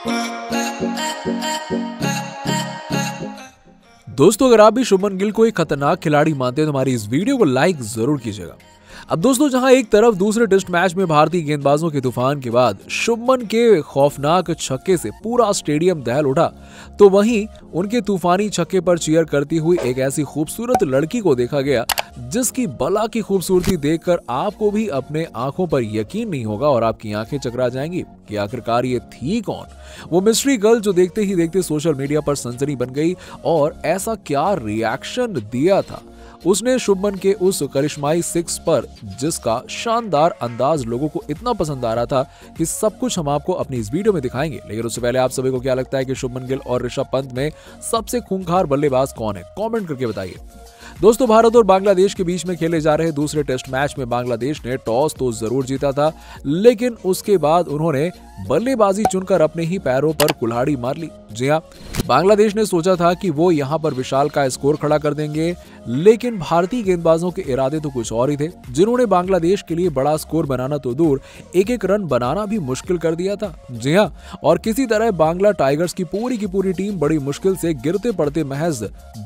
दोस्तों, अगर आप भी शुभमन गिल को एक खतरनाक खिलाड़ी मानते हैं तो हमारी इस वीडियो को लाइक जरूर कीजिएगा। अब दोस्तों, जहां एक तरफ दूसरे टेस्ट मैच में भारतीय गेंदबाजों के तूफान के बाद शुभमन के खौफनाक छक्के से पूरा स्टेडियम दहल उठा, तो वहीं उनके तूफानी छक्के पर चीयर करती हुई एक ऐसी खूबसूरत लड़की को देखा गया जिसकी बला की खूबसूरती देखकर आपको भी अपने आंखों पर यकीन नहीं होगा और आपकी आंखें चकरा जाएंगी कि आखिरकार ये थी कौन। वो मिस्ट्री गर्ल जो देखते ही देखते सोशल मीडिया पर सनसनी बन गई, और ऐसा क्या रिएक्शन दिया था उसने शुभमन के उस करिश्माई सिक्स पर, जिसका शानदार अंदाज लोगों को इतना पसंद आ रहा था कि सब कुछ हम आपको अपनी इस वीडियो में दिखाएंगे। लेकिन उससे पहले आप सभी को क्या लगता है कि शुभमन गिल और ऋषभ पंत में सबसे खूंखार बल्लेबाज कौन है? कमेंट करके बताइए। दोस्तों, भारत और बांग्लादेश के बीच में खेले जा रहे दूसरे टेस्ट मैच में बांग्लादेश ने टॉस तो जरूर जीता था, लेकिन उसके बाद उन्होंने बल्लेबाजी चुनकर अपने ही पैरों पर कुल्हाड़ी मार ली। जी हाँ, बांग्लादेश ने सोचा था कि वो यहां पर विशाल का स्कोर खड़ा कर देंगे, लेकिन भारतीय गेंदबाजों के इरादे तो कुछ और ही थे, जिन्होंने बांग्लादेश के लिए बड़ा स्कोर बनाना तो दूर, एक एक रन बनाना भी मुश्किल कर दिया था। जी हाँ, और किसी तरह बांग्ला टाइगर्स की पूरी टीम बड़ी मुश्किल से गिरते पड़ते महज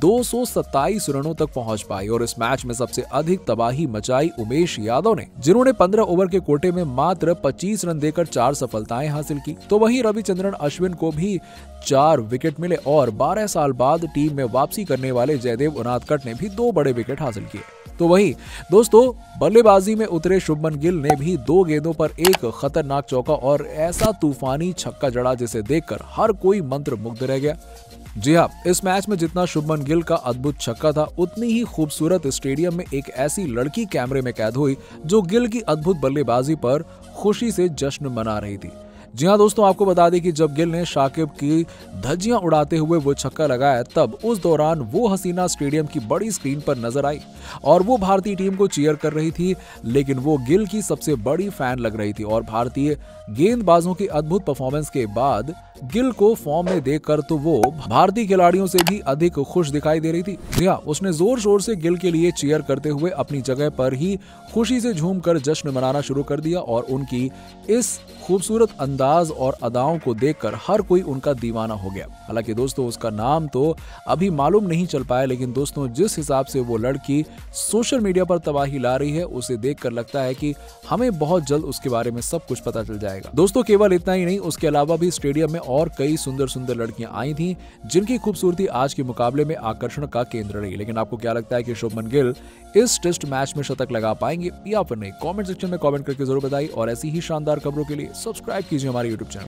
227 रनों तक पहुंच पाई। और इस मैच में सबसे अधिक तबाही मचाई उमेश यादव ने, जिन्होंने 15 ओवर के कोटे में मात्र 25 रन देकर 4 सफलताएं हासिल की। तो वहीं रविचंद्रन अश्विन को भी 4 विकेट मिले और 12 साल बाद टीम में वापसी करने वाले जयदेव उनादकट ने भी 2 बड़े विकेट हासिल किए। तो वहीं दोस्तों, बल्लेबाजी में उतरे शुभमन गिल ने भी 2 गेंदों पर एक खतरनाक चौका और ऐसा तूफानी छक्का जड़ा जिसे देखकर हर कोई मंत्रमुग्ध रह गया। जी हाँ, इस मैच में जितना शुभमन गिल का अद्भुत छक्का था, उतनी ही खूबसूरत स्टेडियम में एक ऐसी लड़की कैमरे में कैद हुई जो गिल की अद्भुत बल्लेबाजी पर खुशी से जश्न मना रही थी। जी हाँ दोस्तों, आपको बता दें कि जब गिल ने शाकिब की धज्जियां उड़ाते हुए वो छक्का लगाया, तब उस दौरान वो हसीना स्टेडियम की बड़ी स्क्रीन पर नजर आई और वो भारतीय टीम को चीयर कर रही थी, लेकिन वो गिल की सबसे बड़ी फैन लग रही थी। और भारतीय गेंदबाजों की अद्भुत परफॉर्मेंस के बाद गिल को फॉर्म में देखकर तो वो भारतीय खिलाड़ियों से भी अधिक खुश दिखाई दे रही थी। जी हाँ, उसने जोर शोर से गिल के लिए चीयर करते हुए अपनी जगह पर ही खुशी से झूमकर जश्न मनाना शुरू कर दिया और उनकी इस खूबसूरत अंदाज और अदाओं को देखकर हर कोई उनका दीवाना हो गया। हालांकि दोस्तों, उसका नाम तो अभी मालूम नहीं चल पाया, लेकिन दोस्तों, जिस हिसाब से वो लड़की सोशल मीडिया पर तबाही ला रही है, उसे देखकर लगता है कि हमें बहुत जल्द उसके बारे में सब कुछ पता चल जाएगा। दोस्तों, केवल इतना ही नहीं, उसके अलावा भी स्टेडियम में और कई सुंदर सुंदर लड़कियां आई थीं, जिनकी खूबसूरती आज के मुकाबले में आकर्षण का केंद्र रही। लेकिन आपको क्या लगता है कि शुभमन गिल इस टेस्ट मैच में शतक लगा पाएंगे या फिर नहीं? कमेंट सेक्शन में कमेंट करके जरूर बताइए और ऐसी ही शानदार खबरों के लिए सब्सक्राइब कीजिए हमारे यूट्यूब चैनल।